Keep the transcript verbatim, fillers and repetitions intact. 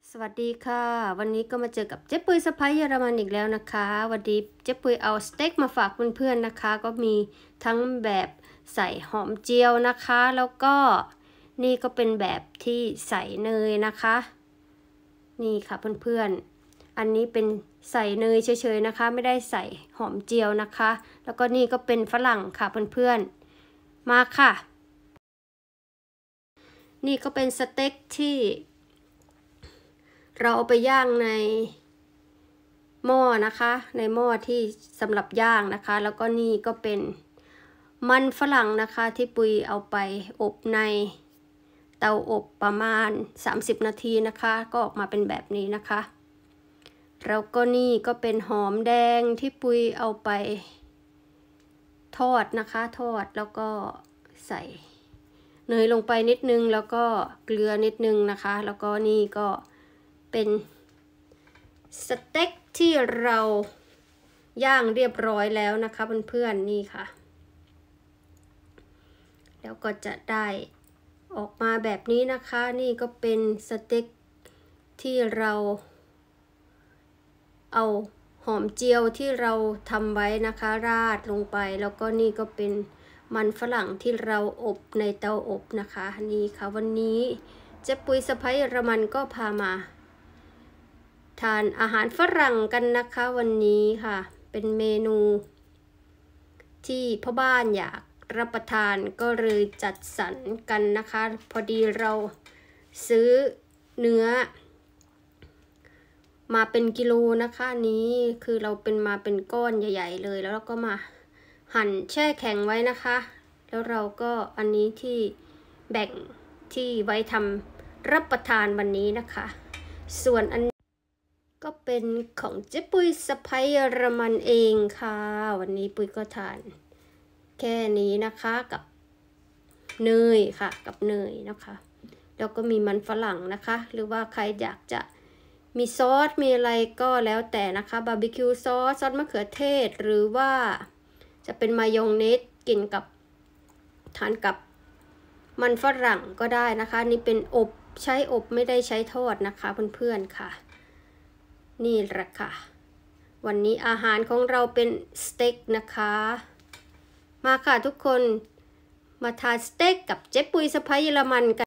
สวัสดีค่ะวันนี้ก็มาเจอกับเจ๊ปุยสะพ้ายเยอรมันอีกแล้วนะคะวันนี้เจ๊ปุยเอาสเต็กมาฝากเพื่อนๆนะคะก็มีทั้งแบบใส่หอมเจียวนะคะแล้วก็นี่ก็เป็นแบบที่ใส่เนยนะคะนี่ค่ะเพื่อนๆอันนี้เป็นใส่เนยเฉยๆนะคะไม่ได้ใส่หอมเจียวนะคะแล้วก็นี่ก็เป็นฝรั่งค่ะเพื่อนๆมาค่ะนี่ก็เป็นสเต็กที่เราเอาไปย่างในหม้อนะคะในหม้อที่สำหรับย่างนะคะแล้วก็นี่ก็เป็นมันฝรั่งนะคะที่ปุยเอาไปอบในเตาอบประมาณสามสิบนาทีนะคะก็ออกมาเป็นแบบนี้นะคะแล้วก็นี่ก็เป็นหอมแดงที่ปุยเอาไปทอดนะคะทอดแล้วก็ใส่เนยลงไปนิดนึงแล้วก็เกลือนิดนึงนะคะแล้วก็นี่ก็เป็นสเต็กที่เราย่างเรียบร้อยแล้วนะคะเพื่อนๆนี่ค่ะแล้วก็จะได้ออกมาแบบนี้นะคะนี่ก็เป็นสเต็กที่เราเอาหอมเจียวที่เราทำไว้นะคะราดลงไปแล้วก็นี่ก็เป็นมันฝรั่งที่เราอบในเตาอบนะคะนี่ค่ะวันนี้เจ๊ปุยสะพ้ายเยอรมันก็พามาทานอาหารฝรั่งกันนะคะวันนี้ค่ะเป็นเมนูที่พ่อบ้านอยากรับประทานก็เลยจัดสรรกันนะคะพอดีเราซื้อเนื้อมาเป็นกิโลนะคะนี้คือเราเป็นมาเป็นก้อนใหญ่ๆเลยแล้วเราก็มาหั่นแช่แข็งไว้นะคะแล้วเราก็อันนี้ที่แบ่งที่ไว้ทำรับประทานวันนี้นะคะส่วนอันก็เป็นของเจ๊ปุยสะพ้ายเยอรมันเองค่ะวันนี้ปุยก็ทานแค่นี้นะคะกับเนยค่ะกับเนยนะคะแล้วก็มีมันฝรั่งนะคะหรือว่าใครอยากจะมีซอสมีอะไรก็แล้วแต่นะคะบาร์บีคิวซอสซอสมะเขือเทศหรือว่าจะเป็นมายองเนสกินกับทานกับมันฝรั่งก็ได้นะคะนี่เป็นอบใช้อบไม่ได้ใช้ทอดนะคะเพื่อนๆค่ะนี่แหละค่ะวันนี้อาหารของเราเป็นสเต็กนะคะมาค่ะทุกคนมาทานสเต็กกับเจ๊ปุยสะพ้ายเยอรมันกัน